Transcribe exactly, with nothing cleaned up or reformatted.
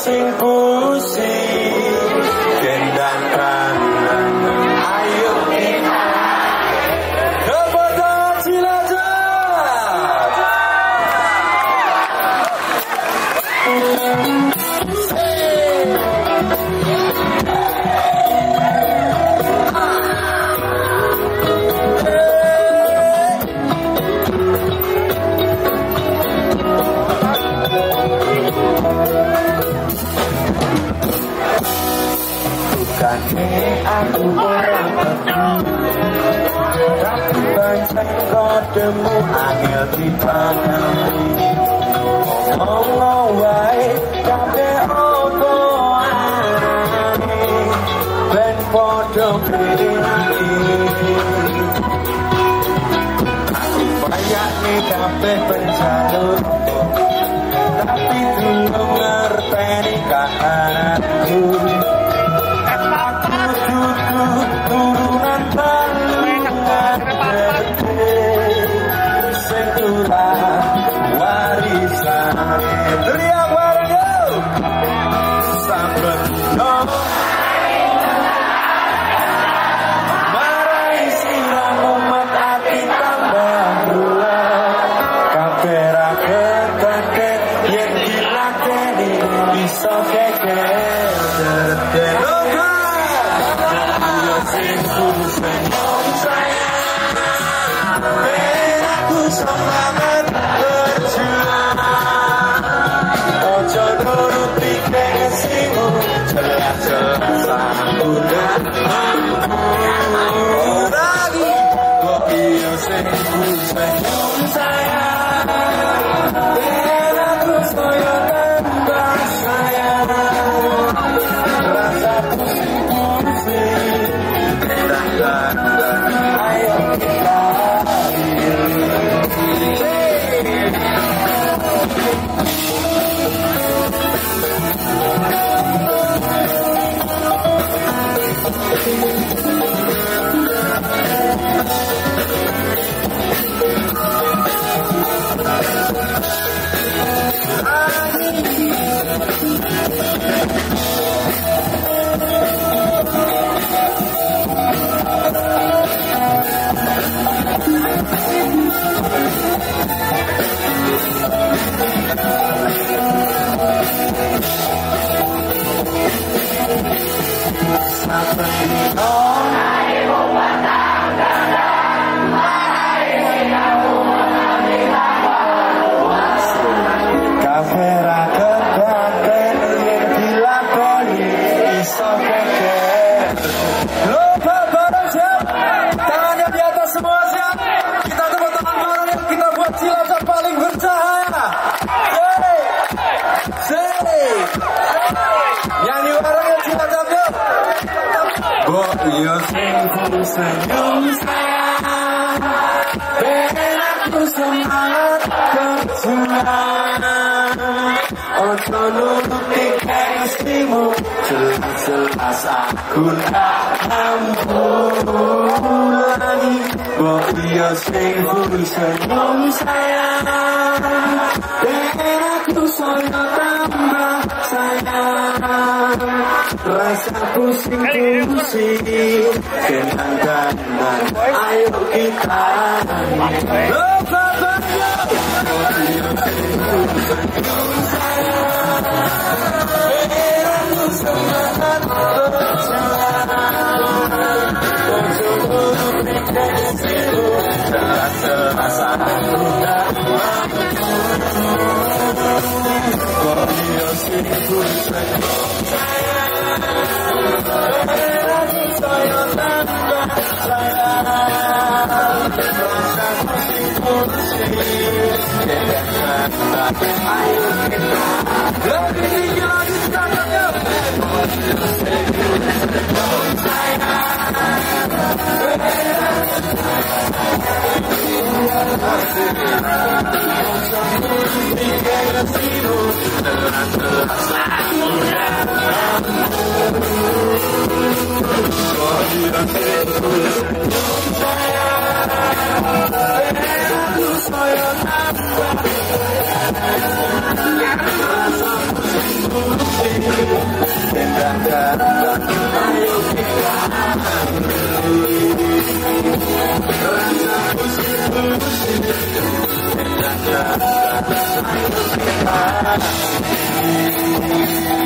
sing pusing gendang kanan ayo kita kepada Cilacap. Bukannya aku orang tapi baca kodemu angel dipahami ngomong wae kabeh apa arane ben padha kene aku banyak nih kabeh penjalur tapi belum ngerteni kahanku. Turunan balungan sekurang warisan teriak warga sampai no marai silang umat hati tambah bulat kabera ketekek yang dilakeni bisa keker terdengar aku senyum sayang ben aku semangat berjuang ojo nuruti gengsimu jelas-jelas aku gak mampu lagi kok iya senyum senyum sayang ben aku soyo tambah sayang rasa pusing-pusing dan ayo kita senyum sayang ben aku semangat berjuang ojo nuruti gengsimu jelas-jelas aku tak mampu lagi kok iya sing senyum sayang ben aku soyo tambah sayang rasa pusing-pusing gendang-gendang ayo kita lupa banyak aku semangat berjuang ojo nuruti gengsimu jelas-jelas aku tak mampu kok iya sing senyum sayang aku soyo tambah sayang rasa pusing-pusing gendang-gendang ayo kita lebih tinggi lagi standarnya senyum sayang Sayang, Tindakan ayo kita rasa pusing-pusing. Tindakan ayo kita